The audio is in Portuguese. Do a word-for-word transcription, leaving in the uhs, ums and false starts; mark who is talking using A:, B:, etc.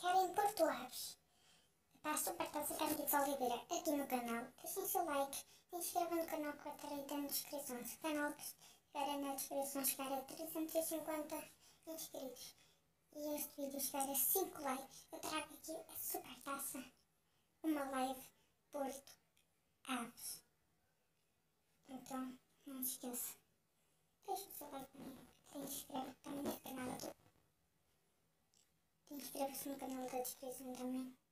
A: querem Porto Aves para a Super Taça Carlos de Oliveira aqui no canal, deixem o seu like, se inscrevam no canal que vai estar aí na descrição. Se o canal que estiver na descrição chegar a trezentos e cinquenta inscritos e este vídeo chegar a cinco likes, eu trago aqui a Super Taça, uma live Porto Aves. Então, não se esqueça, deixem o seu like comigo, se inscreva também no canal do... Se inscreva-se no canal da descrição também.